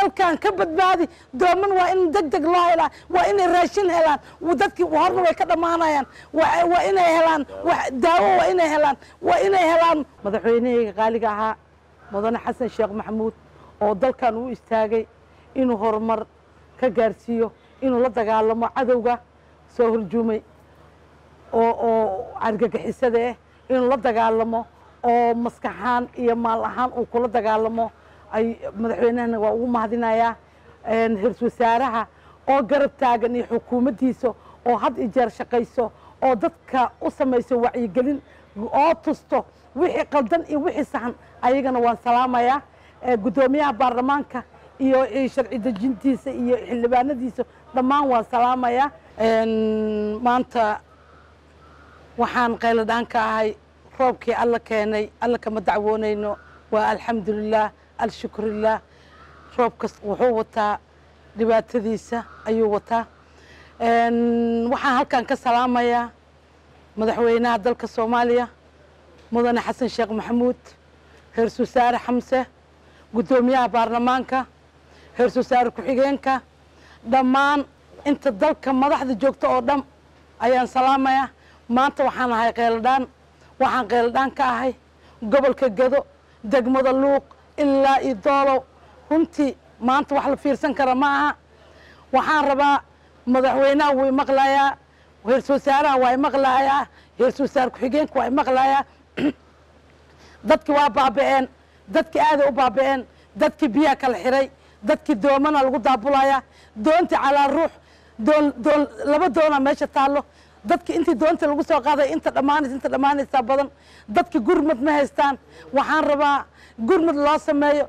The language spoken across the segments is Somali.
dalkan ka badbaadi dooman waa in degdeg loo helaa waa inay raashin helaan dadkii horna way ka dhammaanayaan waa inay helaan daawo waa inay helaan madaxweynahayga qaaliga ahaa mudane xasan sheekh maxamuud oo dalkan u istaagay inuu horumar ka gaarsiiyo inuu la dagaalamo cadowga soo horjuumay oo argagixisada ah inuu la dagaalamo oo maskaxaan iyo maal ahaan uu kula dagaalamo ay madaxweynahana waa ugu mahadinayaa ra-iisul wasaaraha oo garab taagan iyo xukuumaddiisa oo had iyo jeer shaqayso oo dadka u samayso wacyigelin oo tusto wixii qaldan iyo wixii saxan ayagana waan salaamayaa guddoomiyaha baarlamaanka iyo sharci dejintiisa iyo xildhibaanadiisa dhammaan waan salaamayaa maanta waxaan qayladhaan ka ahay roobkii alla keenay alla kama dacwoonayno waa alxamdulilah alshukrilah roobkas wuxuu wataa dhibaatadiisa ayuu wataa waxaan halkan ka salaamayaa madaxweynaha dalka soomaaliya mudane xasan sheekh maxamuud ra-iisul wasaare xamse guddoomiyaha baarlamaanka ra-iisul wasaare ku-xigeenka dhammaan inta dalka madaxda joogta oo dhan ayaan salaamayaa maanta waxaan ahay qayladhaan waxaan qayladhaan ka ahay gobolka Gado degmada Luuq ilaa iyo Doolow runtii maanta wax la fiirsan kara ma aha waxaan rabaa madaxweynaha wuu maqlayaa ra-iisul wasaaraha waa maqlayaa ra-iisul wasaare ku-xigeenka waa maqlayaa dadkii waa baaba'een dadkii aad u baaba'een dadkii biyaha kala xiray dadkii doomana lagu daabulaya doonta calaa ruux laba doona meesha taallo dadkii intii doonta lagu soo qaaday inta dhammaanaysa badan dadkii gurmad ma haystaan waxaan rabaa gurmad loo sameeyo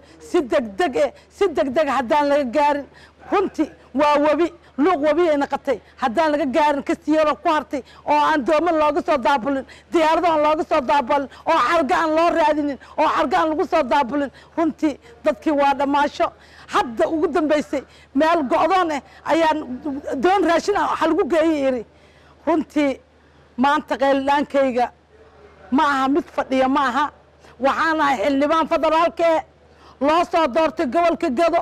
si degdeg haddaan laga gaarin runtii waa webi luuq webi ay noqotay haddaan laga gaarin kastiyaro ku hartay oo aan dooman looga soo daabulin diyaarado aan looga soo daabulin oo xarga aan loo raadinin oo xarga aan lagu soo daabulin runtii dadkii waa dhammaasho hadda ugu dambaysay meel go'doon ah ayaan doon raashin waxa lagu geeyay iri runtii maanta qayldhaankayga ma aha mid fadhiya ma aha waxaan ahay xildhibaan federaalka ee loo soo doortay gobolka Gado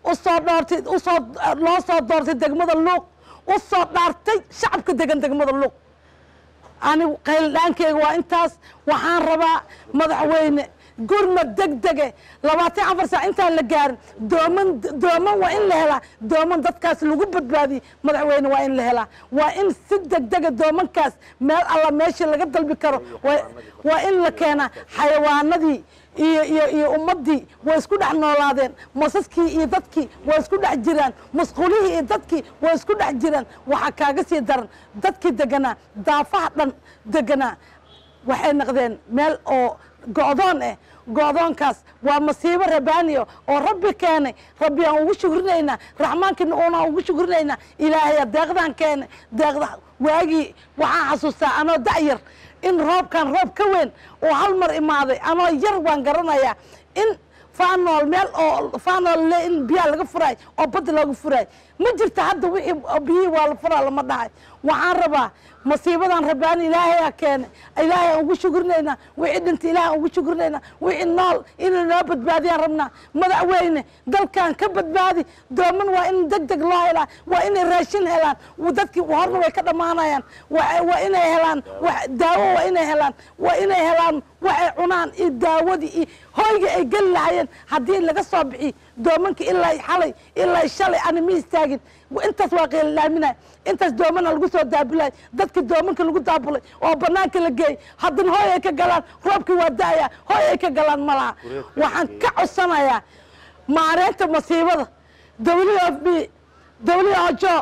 loo soo doortay degmada Luuq u soo dhaartay shacabka degan degmada Luuq anigu qayldhaankayga waa intaas waxaan rabaa madaxweyne gurmad degdege 24 saac intaan la gaarin dooman waa in la helaa dooman dadkaas lagu badbaadiyo madaxweyne waa in la helaa waa in si degdega doomankaas meel alla meesha laga dalbi karo waa in la keenaa xayawaanadii iyo ummadii way isku dhex noolaadeen masaskii iyo dadkii way isku dhex jiraan masquulihii iyo dadkii way isku dhex jiraan waxaa kaaga sii daran dadkii deganaa daafaha dhan deganaa waxay noqdeen meel oo go'doon ah go'doonkaas waa masiibo rabaaniyo oo rabbi keenay rabbi aan ugu shukrinaynaa raxmaankiina uuna ugu shukrinaynaa ilaahay deeqdan keenay deeqda waagii waxaan xasuustaa anoo da'yar in roobkan roob ka weyn oo hal mar imaaday anoo yar waan garanayaa in faanool meel oo faanool in biyaa laga furay oo bad laga furay ma jirta hadda wixii biyi waa la furaa lama dhahay waxaan rabaa masiibadan rabaani ilaahay keenay ilaahay ugu shukrinaynaa wixii dhinta ilaahay ugu shukrinaynaa wixii nool inuu noo badbaadiyaan rabnaa madaxweyne dalkan ka badbaadi dooman waa in degdeg loo helaa waa inay raashin helaan dadkii horna way ka dhammaanayaan waa inay helaan daawo waa inay helaan waxay cunaan iyo daawadii iyo hoyga ay geli lahaayeen haddii laga soo bixi doomanka ilaa xalay ilaa shalay ana ma istaagin intaas waa qeylilaaminay intaas doomana lagu soo daabulay dadka doomanka lagu daabulay oo banaanka la geey haddana hooy ay ka galaan roobkii waa da'aya hooy ay ka galaan malaha waxaan ka codsanayaa maareynta masiibada WFP WHO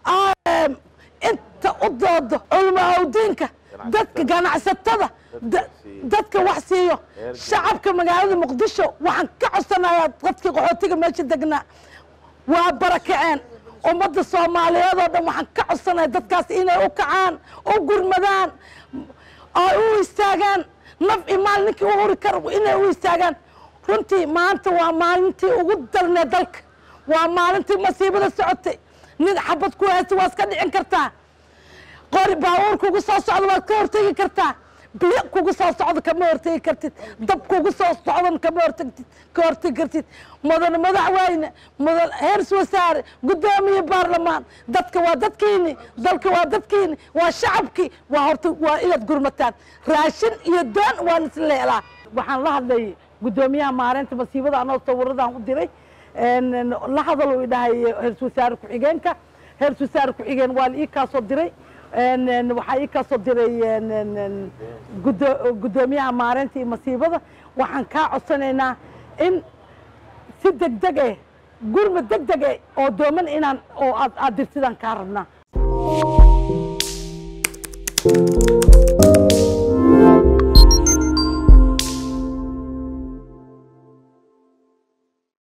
inta u doodo culamo diinka dadka ganacsatada dadka wax siiyo shacabka magaalada Muqdisho waxaan ka codsanayaa dadka qaxootiga meesha degnaa waa barakaceen ummadda Soomaaliyeed oo dhan waxaan ka codsanayaa dadkaas inay u kacaan oo gurmadaan oo u istaagaan naf imaal ninkii u huri karo inay u istaagaan runtii maanta waa maalintii ugu darnay dalka waa maalintii masiibada socotay nin xabad ku haysta waa iska dhicin kartaa qori baabuur kugu soo socdo waad ka hortegi kartaa biyo kugu soo socdo kama hortegi kartid dab kugu soo socdan kama hortegi kartid mudan madaxweyne mudan heer wasaare gudoomiye baarlamaan dadka waa dadkiini dalka waa dadkiini waa shacabkii waa horta waa inaad gurmataan raashin iyo doon waan isleelaa waxaan la hadlay gudoomiyaha maareynta masiibada anoo sawiradan u diray la hadal uu dhahay heer wasaare ku-xigeenka heer wasaare ku-xigeen waa ii kaasoo diray waxaa ii kaasoo diray gudoomiyaha maareynta iyo masiibada waxaan kaa codsanaynaa in si degdeg eh gurma degdeg eh oo dooman inaan oo aad dirtidaan kaa rabnaa